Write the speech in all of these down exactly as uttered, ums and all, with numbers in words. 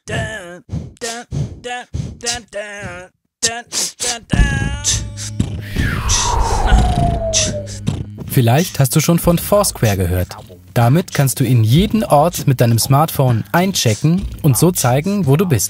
Vielleicht hast du schon von Foursquare gehört. Damit kannst du in jeden Ort mit deinem Smartphone einchecken und so zeigen, wo du bist.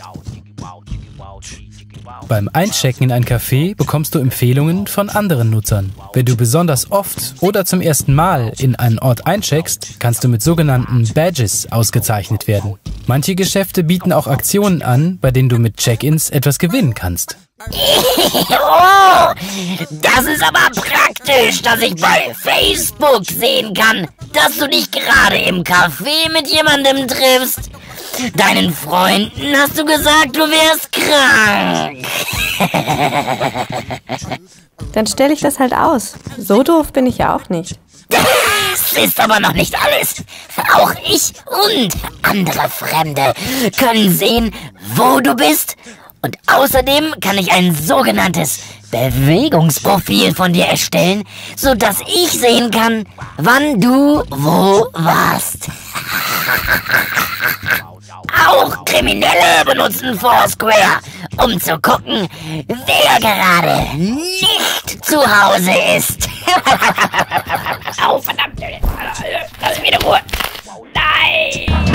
Beim Einchecken in ein Café bekommst du Empfehlungen von anderen Nutzern. Wenn du besonders oft oder zum ersten Mal in einen Ort eincheckst, kannst du mit sogenannten Badges ausgezeichnet werden. Manche Geschäfte bieten auch Aktionen an, bei denen du mit Check-ins etwas gewinnen kannst. Oh, das ist aber praktisch, dass ich bei Facebook sehen kann, dass du dich gerade im Café mit jemandem triffst. Deinen Freunden hast du gesagt, du wärst krank. Dann stelle ich das halt aus. So doof bin ich ja auch nicht. Das ist aber noch nicht alles. Auch ich und andere Fremde können sehen, wo du bist. Und außerdem kann ich ein sogenanntes Bewegungsprofil von dir erstellen, sodass ich sehen kann, wann du wo warst. Auch Kriminelle benutzen Foursquare, um zu gucken, wer gerade nicht zu Hause ist. Oh, verdammt. Lass mich in Ruhe. Nein!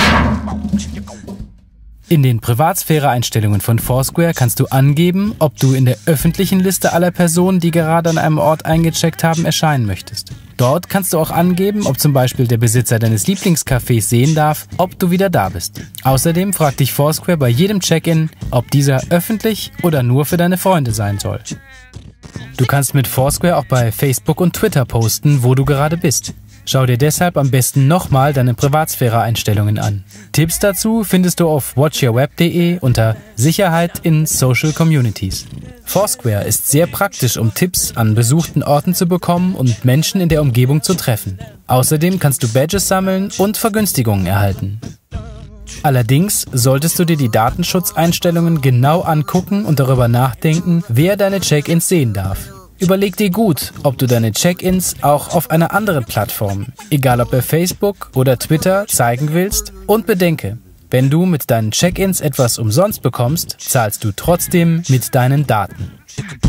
In den Privatsphäre-Einstellungen von Foursquare kannst du angeben, ob du in der öffentlichen Liste aller Personen, die gerade an einem Ort eingecheckt haben, erscheinen möchtest. Dort kannst du auch angeben, ob zum Beispiel der Besitzer deines Lieblingscafés sehen darf, ob du wieder da bist. Außerdem fragt dich Foursquare bei jedem Check-in, ob dieser öffentlich oder nur für deine Freunde sein soll. Du kannst mit Foursquare auch bei Facebook und Twitter posten, wo du gerade bist. Schau dir deshalb am besten nochmal deine Privatsphäre-Einstellungen an. Tipps dazu findest du auf watch your web punkt de unter Sicherheit in Social Communities. Foursquare ist sehr praktisch, um Tipps an besuchten Orten zu bekommen und Menschen in der Umgebung zu treffen. Außerdem kannst du Badges sammeln und Vergünstigungen erhalten. Allerdings solltest du dir die Datenschutzeinstellungen genau angucken und darüber nachdenken, wer deine Check-ins sehen darf. Überleg dir gut, ob du deine Check-ins auch auf einer anderen Plattform, egal ob bei Facebook oder Twitter, zeigen willst. Und bedenke, wenn du mit deinen Check-ins etwas umsonst bekommst, zahlst du trotzdem mit deinen Daten.